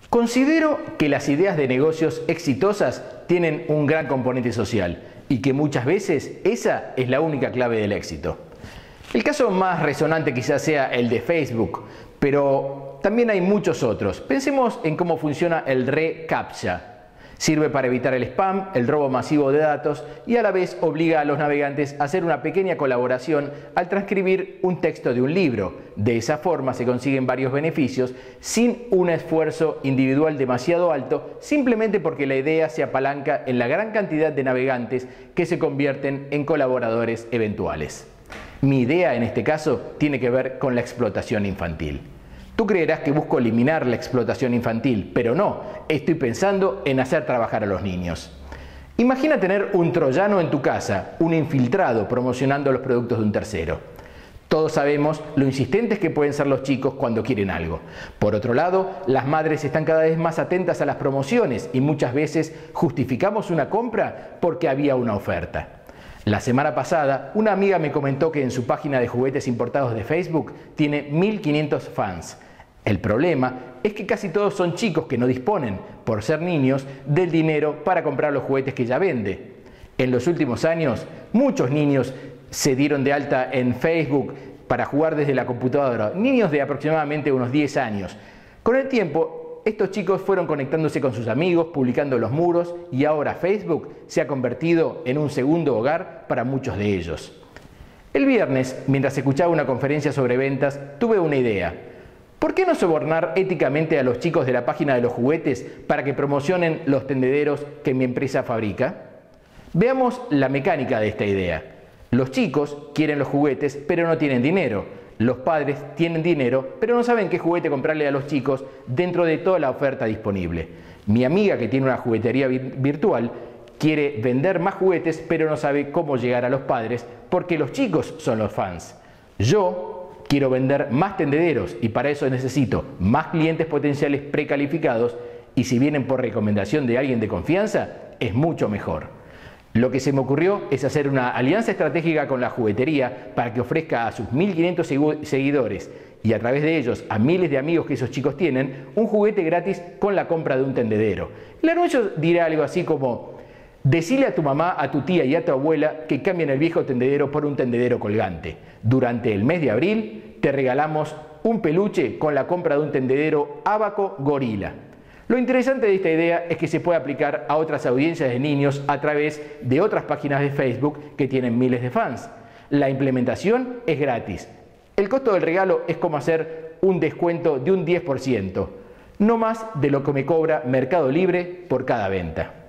Considero que las ideas de negocios exitosas tienen un gran componente social y que muchas veces esa es la única clave del éxito. El caso más resonante quizás sea el de Facebook, pero también hay muchos otros. Pensemos en cómo funciona el reCAPTCHA. Sirve para evitar el spam, el robo masivo de datos y a la vez obliga a los navegantes a hacer una pequeña colaboración al transcribir un texto de un libro. De esa forma se consiguen varios beneficios sin un esfuerzo individual demasiado alto, simplemente porque la idea se apalanca en la gran cantidad de navegantes que se convierten en colaboradores eventuales. Mi idea en este caso tiene que ver con la explotación infantil. Tú creerás que busco eliminar la explotación infantil, pero no, estoy pensando en hacer trabajar a los niños. Imagina tener un troyano en tu casa, un infiltrado promocionando los productos de un tercero. Todos sabemos lo insistentes que pueden ser los chicos cuando quieren algo. Por otro lado, las madres están cada vez más atentas a las promociones y muchas veces justificamos una compra porque había una oferta. La semana pasada, una amiga me comentó que en su página de juguetes importados de Facebook tiene 1500 fans. El problema es que casi todos son chicos que no disponen, por ser niños, del dinero para comprar los juguetes que ella vende. En los últimos años, muchos niños se dieron de alta en Facebook para jugar desde la computadora, niños de aproximadamente unos 10 años. Con el tiempo, estos chicos fueron conectándose con sus amigos, publicando en los muros y ahora Facebook se ha convertido en un segundo hogar para muchos de ellos. El viernes, mientras escuchaba una conferencia sobre ventas, tuve una idea. ¿Por qué no sobornar éticamente a los chicos de la página de los juguetes para que promocionen los tendederos que mi empresa fabrica? Veamos la mecánica de esta idea. Los chicos quieren los juguetes, pero no tienen dinero. Los padres tienen dinero, pero no saben qué juguete comprarle a los chicos dentro de toda la oferta disponible. Mi amiga, que tiene una juguetería virtual, quiere vender más juguetes, pero no sabe cómo llegar a los padres porque los chicos son los fans. Yo quiero vender más tendederos y para eso necesito más clientes potenciales precalificados y si vienen por recomendación de alguien de confianza, es mucho mejor. Lo que se me ocurrió es hacer una alianza estratégica con la juguetería para que ofrezca a sus 1500 seguidores y a través de ellos a miles de amigos que esos chicos tienen un juguete gratis con la compra de un tendedero. El anuncio dirá algo así como: decile a tu mamá, a tu tía y a tu abuela que cambien el viejo tendedero por un tendedero colgante. Durante el mes de abril te regalamos un peluche con la compra de un tendedero Abaco Gorila. Lo interesante de esta idea es que se puede aplicar a otras audiencias de niños a través de otras páginas de Facebook que tienen miles de fans. La implementación es gratis. El costo del regalo es como hacer un descuento de un 10%, no más de lo que me cobra Mercado Libre por cada venta.